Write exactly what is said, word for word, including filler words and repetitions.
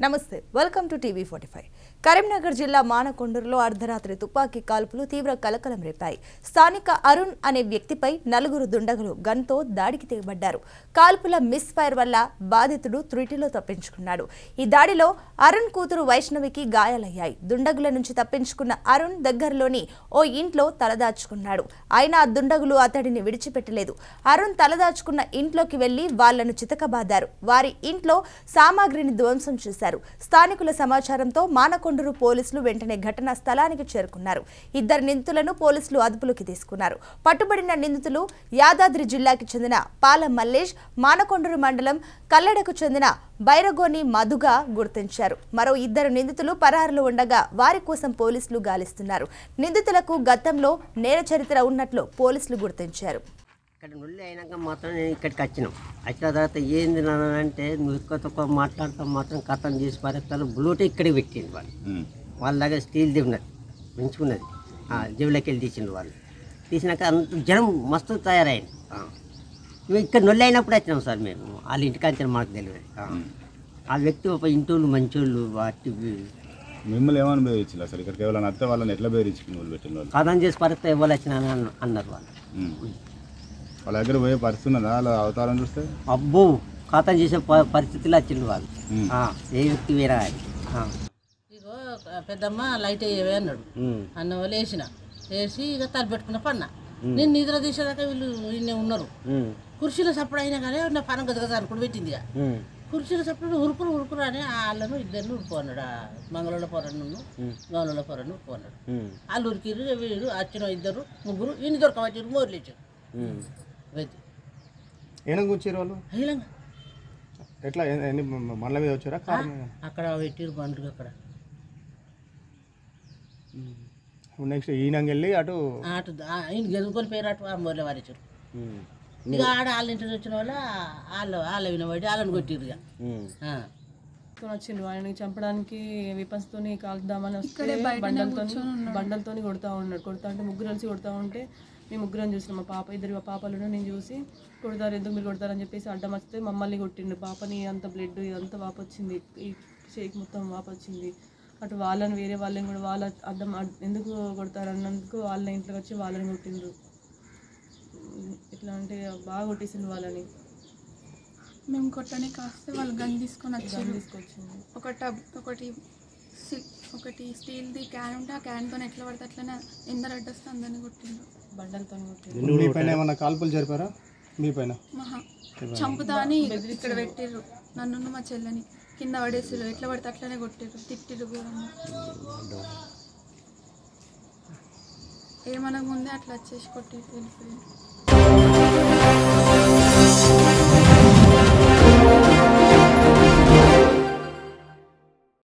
నమస్తే welcome to TV forty five. Karimnagar జిల్లా మానకొండూరులో అర్ధరాత్రి తుపాకీ కాల్పులు తీవ్ర కలకలం రేపాయి. స్థానిక అరుణ్ అనే వ్యక్తిపై నలుగురు దుండగులు గన్తో దాడికి తెగబడ్డారు. కాల్పుల మిస్ ఫైర్ వల్ల బాధితుడు త్రుటిలో తప్పించుకున్నాడు. ఈ దాడిలో అరుణ్ కూతురు వైష్ణవికి గాయాలయ్యాయి. దుండగుల నుంచి తప్పించుకున్న అరుణ్ దగ్గరలోని ఓ ఇంట్లో తలదాచుకున్నాడు. అయినా దుండగులు అతడిని విడిచిపెట్టలేదు. అరుణ్ తలదాచుకున్న ఇంట్లోకి వెళ్లి వాళ్లను చితకబాదారు. వారి ఇంట్లో సామాగ్రిని ధ్వంసం చేశారు. స్థానికుల సమాచారంతో మానకొండూరు పోలీసులు వెంటనే ఘటనా స్థలానికి చేరుకున్నారు. ఇద్దరు నిందితులను పోలీసులు అదుపులోకి తీసుకున్నారు. పట్టుబడిన నిందితులు యాదాద్రి జిల్లాకి చెందిన పాల మల్లేష్, మానకొండూరు మండలం కల్లెడకు చెందిన బైరగోని మధుగా గుర్తించారు. మరో ఇద్దరు నిందితులు పరారులో ఉండగా వారి కోసం పోలీసులు గాలిస్తున్నారు. నిందితులకు గతంలో నేర చరిత్ర ఉన్నట్లు పోలీసులు గుర్తించారు. ఇక్కడ నుండి అయినాక మాత్రం నేను ఇక్కడికి వచ్చినాం. వచ్చిన తర్వాత ఏంది నానంటే నువ్వు ఎక్కువ తక్కువ మాట్లాడతాం మాత్రం కథం చేసి పారేస్తాను. బ్లూటే ఇక్కడికి పెట్టింది వాళ్ళు. వాళ్ళ దగ్గర స్టీల్ది ఉన్నది, పెంచుకున్నది. జేబులోకి వెళ్ళి తీసిండు వాళ్ళు. తీసినాక అంత జనం మస్తు తయారైంది. మేము ఇక్కడ నొల్లి అయినప్పుడు వచ్చినాం సార్. మేము వాళ్ళ ఇంటికి వచ్చిన మాకు తెలియదు. ఆ వ్యక్తి ఒక ఇంటోళ్ళు మంచోళ్ళు వాటి మిమ్మల్ని ఏమని బెదిరించారు అసలు? ఇక్కడికి ఎవరైనా అత్తే వాళ్ళని ఎట్లా బెదిరించుకుని వాళ్ళు పెట్టిన వాళ్ళు? కథం చేసి పారేస్తే ఎవరు వచ్చినా అన్నారు వాళ్ళు. వాళ్ళ దగ్గర పోయే పరిస్థితి ఉన్నదా అలా అవతారం చూస్తే? అబ్బో ఖాతా చేసే పరిస్థితులు వచ్చింది వాళ్ళు. ఏ వ్యక్తి వేరే ఇగో పెద్దమ్మ లైట్ అయ్యేవే అన్నాడు. అన్న వాళ్ళు వేసిన వేసి ఇక తల పెట్టుకున్న పన్న. నేను నిద్ర తీసేదాకా వీళ్ళు వీళ్ళే ఉన్నారు. కుర్చీలో సప్పుడు అయినా కానీ నా పనం గదగద అనుకుని పెట్టింది. ఇక కుర్చీలో సప్పుడు ఉరుకురు ఉరుకురు అని వాళ్ళను ఇద్దరిని ఉరుకు అన్నాడు. మంగళూళ్ళ పొరను గౌలలో పొరను ఉరుకు అన్నాడు. వాళ్ళు ఉరికిరు. వీళ్ళు వచ్చిన ఇద్దరు ముగ్గురు ఈయన దొరకవచ్చారు. మోర్లు ఇచ్చారు. ఏం కూర్చారు వాళ్ళు? ఎట్లా మండల మీద వచ్చారా? అక్కడ పెట్టిరు బండ్లు. అక్కడ నెక్స్ట్ ఈయనకి వెళ్ళి అటు అటు ఈయన గెలుకొని పేరు అటు మోర్లే వారిచ్చారు. ఇక ఆడ వాళ్ళ ఇంటికి వచ్చిన వాళ్ళ వాళ్ళు వాళ్ళ వినబడి వాళ్ళని కొట్టిరు. ఇక వచ్చిండు ఆయనకి చంపడానికి విపన్స్తో కాల్దామని వస్తే బండలతో బండలతో కొడతా ఉన్నాడు. కొడతా అంటే ముగ్గురు కలిసి కొడతా ఉంటే మేము ముగ్గురం చూసినాం. మా పాప ఇద్దరు మా పాపలను నేను చూసి కొడతారు, ఎందుకు మీరు కొడతారని చెప్పేసి అడ్డం వస్తే మమ్మల్ని కొట్టిండు. పాపని అంత బ్లడ్ ఇదంతా వాపు వచ్చింది, ఈ షేక్ మొత్తం వాపు వచ్చింది. అటు వాళ్ళని వేరే వాళ్ళని కూడా వాళ్ళ అడ్డం ఎందుకు కొడతారు అన్నందుకు వాళ్ళ ఇంట్లోకి వచ్చి వాళ్ళని కొట్టిండ్రు. ఎట్లా అంటే బాగా కొట్టేసిండు వాళ్ళని. మేము కొట్టడానికి కాస్తే వాళ్ళు గన్ తీసుకొని వచ్చి తీసుకొచ్చింది. ఒక టబ్ ఒకటి ఒకటి స్టీల్ది క్యాన్ ఉంటే ఆ క్యాన్తో ఎట్లా పడితే అట్లనే ఎందరు అడ్డొస్తే అందరినీ కొట్టిండ్రు. బండలతో కొట్టిండ్రు. మీ పైన ఏమన్నా కాల్పులు జరిపారా? మీ పైన మహా చంపుతా అని ఇక్కడ పెట్టిర్రు. నన్ను మా చెల్లని కింద పడేసిర్రు. ఎట్లా పడితే అట్లనే కొట్టిర్రు, తిట్టిర్రు ఘోరంగా. ఏమనక ముందే అట్లా వచ్చేసి కొట్టి వెళ్ళిపోయారు.